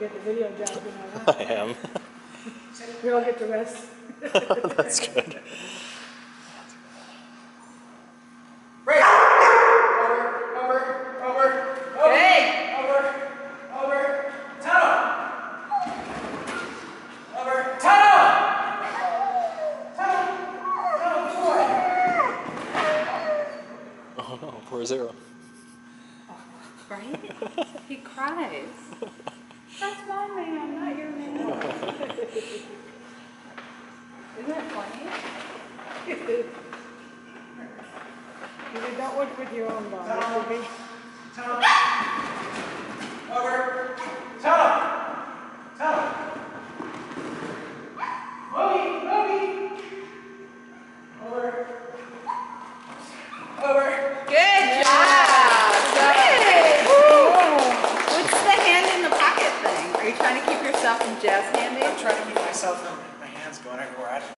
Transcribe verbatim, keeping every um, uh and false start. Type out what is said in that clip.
get the video job, you know that. I am. We all get to rest. That's good. Break! Over, over, over, over, Hey! over, over, tunnel! Over, tunnel! Tunnel! Tunnel, boy! Oh no, poor Zero. Right? He cries. That's my man, not your man. Isn't that funny? You don't work with your own dog. Tunnel. Tunnel. Over. Tunnel. Tunnel. Moby, Moby. Over. Over. Good job! Good! What's the hand in the pocket thing? Are you trying to keep yourself in jazz handing? I'm trying to keep myself in my hands going everywhere. I